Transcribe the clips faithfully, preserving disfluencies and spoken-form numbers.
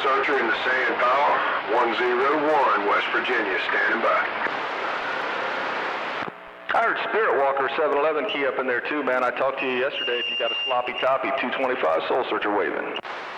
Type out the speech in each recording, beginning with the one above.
Searcher in the Sand Pile, one zero one, West Virginia, standing by. I heard Spirit Walker seven eleven key up in there too, man. I talked to you yesterday if you got a sloppy toppy two twenty-five Soul Searcher waving.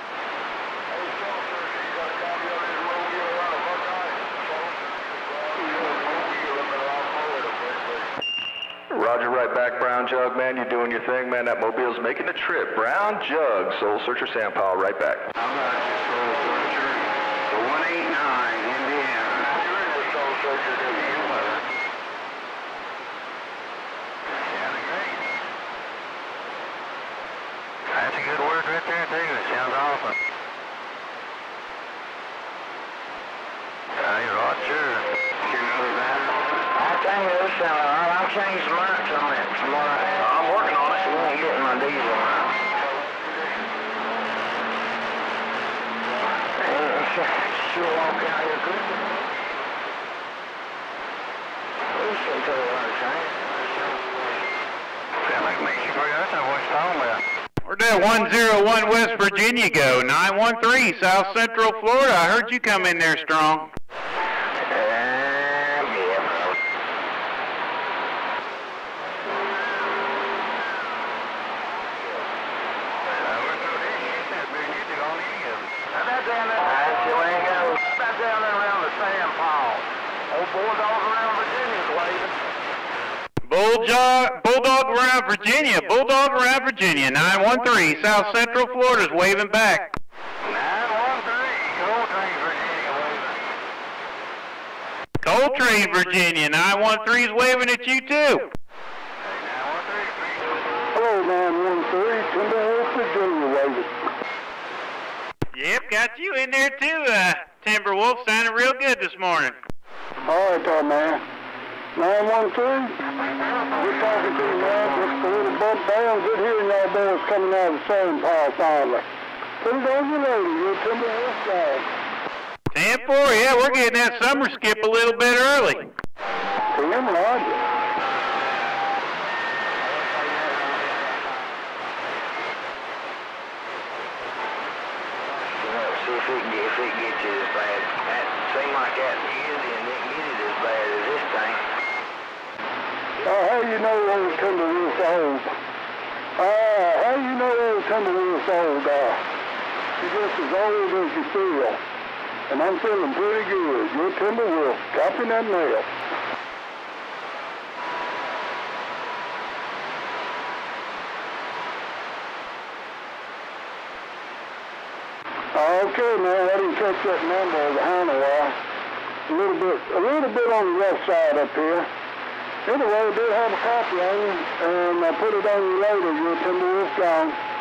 Roger, right back, Brown Jug, man. You're doing your thing, man. That mobile's making the trip. Brown Jug, Soul Searcher, Sand Pile, right back. How about you, Soul Searcher? The one eight nine, Indiana. You're in the Soul Searcher, W U weather. Sounding great. That's a good word right there, too. It sounds awesome. Hey, Roger. You know that? I think it was sounding all right. I'll change the lights on it tomorrow. I'm working on it. You won't get my diesel out. Sure walk out here good. Listen to what I'm saying. Sound like Mexico. That's not what it's talking about. Where'd that one zero one West Virginia go? nine one three South Central Florida. I heard you come in there strong. Bulldog, Bulldog around Virginia, Bulldog around Virginia, nine one three, South Central Florida's waving back. nine one three, Coltrane, Virginia, waving. Coltrane, Virginia, nine one three is waving at you too. Hello, nine one three, Timberwolf, Virginia, waving. Yep, got you in there too, uh, Timberwolf, sounding real good this morning. All right, uh, man. nine one three, we're talking to you, man. Just a little bump down. Good hearing y'all boys coming out of the Sand Pile finally. Put it on your lady. You're a Timberwolf guy. ten four, yeah, we're getting that summer skip a little bit early. Tim, Roger. See if it, get, if it gets you as bad. That seemed like that easy and didn't get it as bad as this thing. Uh, how you know old Timberwolf's old? Uh, how you know old Timberwolf's old? Uh, you're just as old as you feel. And I'm feeling pretty good. You're Timberwolf, dropping that nail. Okay, man, I didn't catch that number behind a while. A little bit, a little bit on the rough side up here. Anyway, I did have a copy on you, and I put it on you later. You're a Timberwolf gone.